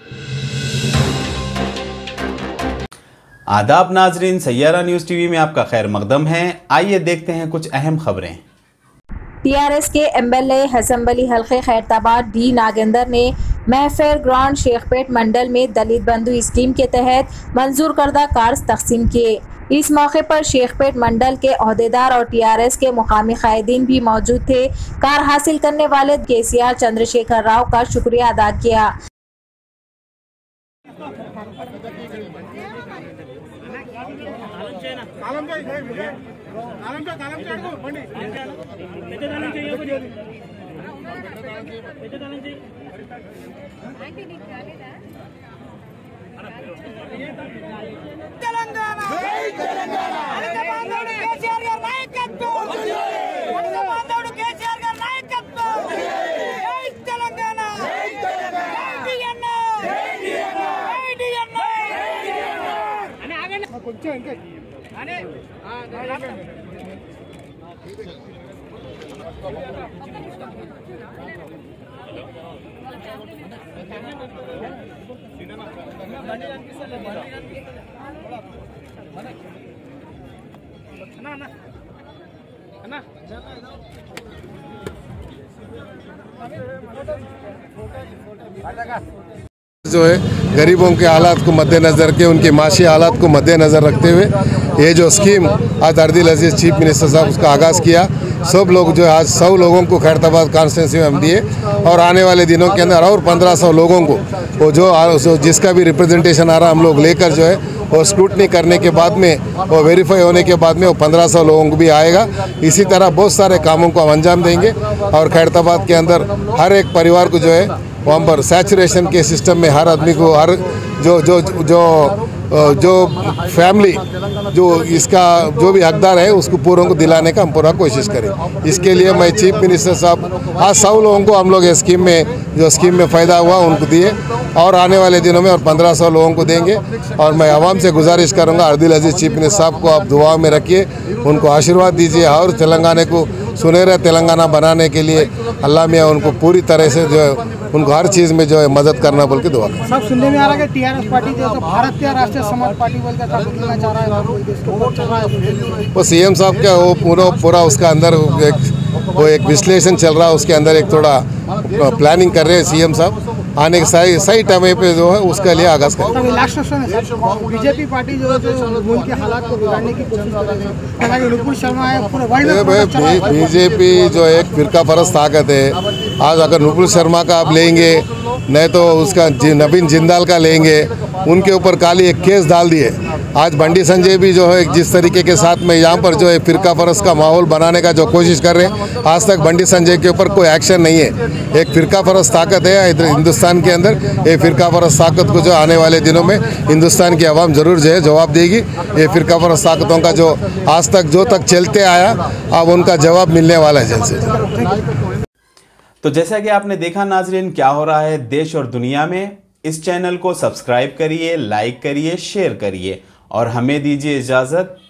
आदाब नाजरीन, Saiyaara news TV में आपका खैर मकदम है। आइए देखते हैं कुछ अहम खबरें। टीआरएस के एमएलए हसनबली हल्के खैरताबाद डी नागेंद्र ने महफेर ग्राउंड शेखपेट मंडल में दलित बंधु स्कीम के तहत मंजूर करदा कार्स तकसीम किए। इस मौके पर शेखपेट मंडल के ओहदेदार और टीआरएस के मुकामी कायदीन भी मौजूद थे। कार हासिल करने वाले केसीआर चंद्रशेखर राव का शुक्रिया अदा किया। जो है गरीबों के हालात को मद्देनज़र के उनके माशी हालात को मद्देनज़र रखते हुए ये जो स्कीम आज अर्दिल अजीज़ चीफ मिनिस्टर साहब उसका आगाज़ किया। सब लोग जो आज 100 लोगों को खैरताबाद कॉन्स्टिट्यूंसी में हम दिए और आने वाले दिनों के अंदर और 1500 लोगों को वो जो जिसका भी रिप्रेजेंटेशन आ रहा हम लोग लेकर जो है और स्क्रूटनी करने के बाद में वो वेरीफाई होने के बाद में वो 1500 लोगों को भी आएगा। इसी तरह बहुत सारे कामों को हम अंजाम देंगे और खैरताबाद के अंदर हर एक परिवार को जो है वहाँ पर सैचुरेशन के सिस्टम में हर आदमी को हर जो फैमिली जो इसका जो भी हकदार है उसको पूरों को दिलाने का हम पूरा कोशिश करें। इसके लिए मैं चीफ मिनिस्टर साहब आज 100 लोगों को हम लोग स्कीम में फ़ायदा हुआ उनको दिए और आने वाले दिनों में और 1500 लोगों को देंगे। और मैं आवाम से गुजारिश करूँगा अर्दिल अजीज़ चीफ मिनिस्टर साहब को आप दुआ में रखिए, उनको आशीर्वाद दीजिए और तेलंगाना को सुनहरा तेलंगाना बनाने के लिए अल्लाह मियाँ उनको पूरी तरह से जो है उनको हर चीज़ में जो है मदद करना बोल के दुआ करें। सब सुनने में आ रहा है कि टीआरएस पार्टी जो है भारतीय राष्ट्रीय समाज पार्टी बोल के स्थापित करना चाह रहा है। वो सीएम साहब का वो पूरा उसका अंदर वो एक विश्लेषण चल रहा है, उसके अंदर एक थोड़ा प्लानिंग कर रहे हैं सीएम साहब। आने के सही टाइम पे जो है उसके लिए आगाज़ करें। लास्ट क्वेश्चन है सर, बीजेपी पार्टी जो है मुल्क के हालात को बिगाड़ने की कोशिश कर रही है। हालांकि नुपुर शर्मा है पूरे वर्ल्ड में बीजेपी जो एक फिरका परस्त ताकत है। आज अगर नुपुर शर्मा का आप लेंगे नहीं तो उसका नवीन जिंदाल का लेंगे, उनके ऊपर काली एक केस डाल दिए। आज बंडी संजय भी जो है जिस तरीके के साथ में यहाँ पर जो है फिरका परस्त का माहौल बनाने का जो कोशिश कर रहे हैं, आज तक बंडी संजय के ऊपर कोई एक्शन नहीं है। एक फिरका परस्त ताकत है इधर हिंदुस्तान के अंदर, ये फिरका परस्त ताकत को जो आने वाले दिनों में हिंदुस्तान की आवाम जरूर जो है जवाब देगी। ये फिरका परस्त ताकतों का जो आज तक जो तक चलते आया अब उनका जवाब मिलने वाला है जल्द से। तो जैसा कि आपने देखा नाजरीन क्या हो रहा है देश और दुनिया में, इस चैनल को सब्सक्राइब करिए, लाइक करिए, शेयर करिए और हमें दीजिए इजाज़त।